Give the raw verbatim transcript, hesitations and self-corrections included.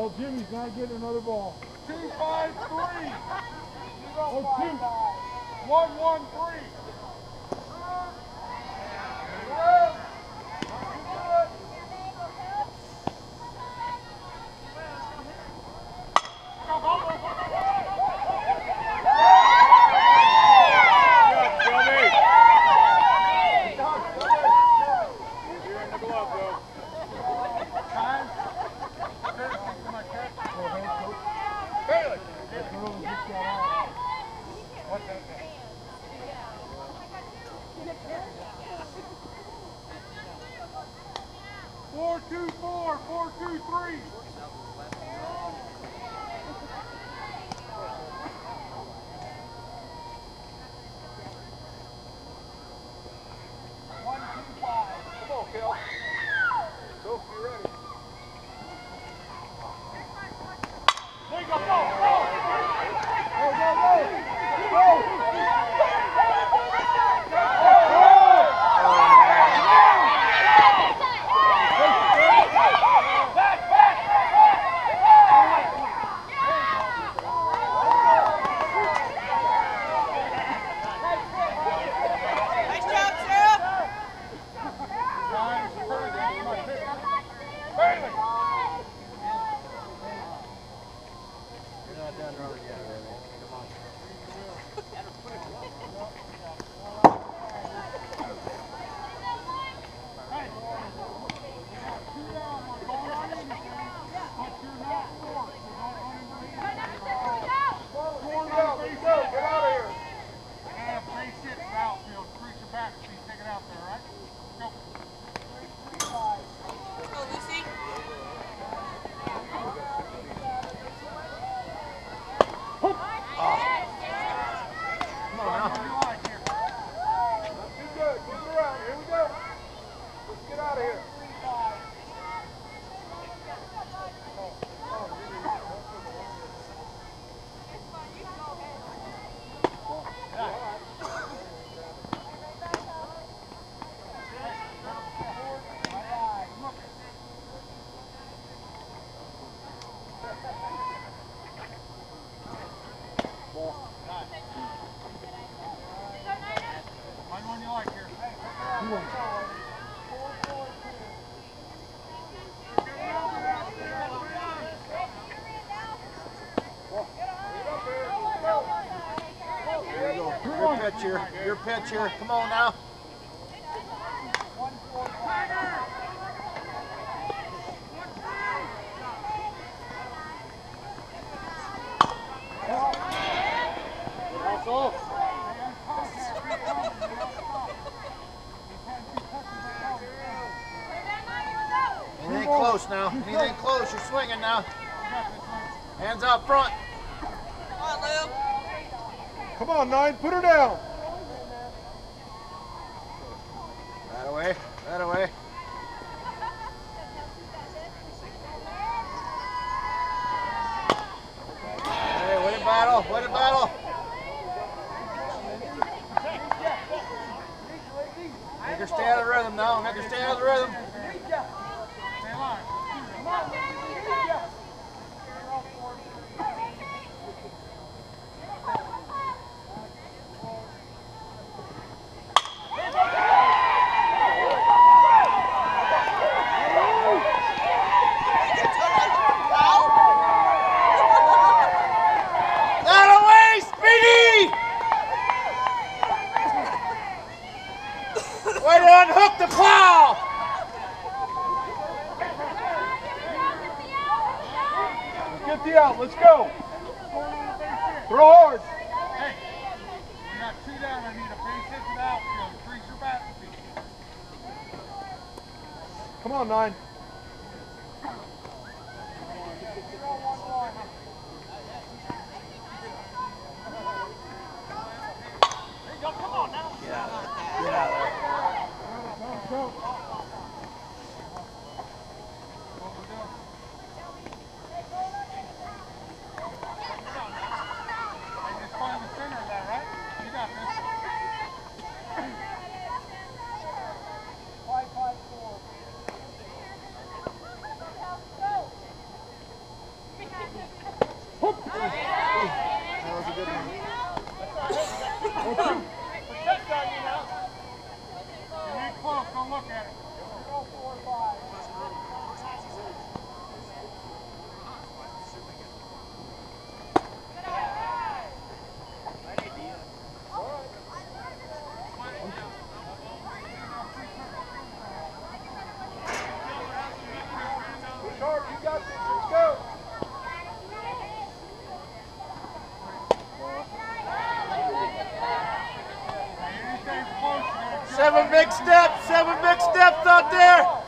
Well, Jimmy's not getting another ball. Two, five, three. Oh, two. One, one, three. Four, two, four, four, two, three. One, two, five. Come on, Kel. Go, you ready? There you go, go, go! Go, go, go! Go! Your, your pitcher. Come on now. That's off. Anything close now. Anything close. You're swinging now. Hands out front. Come on, Lou. Come on, Nine. Put her down. That away. That away. Hey, way to battle. Way to battle. Make her stay out of the rhythm now. Make her stay out of the rhythm. Way to unhook the plow! Let's get the out. Let's go. Throw hard. Hey, we got two down. I need a base hit to the outfield. Increase your bat speed. Come on, Nine. Come on now. Get out of there. Get out of there. Go. Seven big steps, seven big steps out there.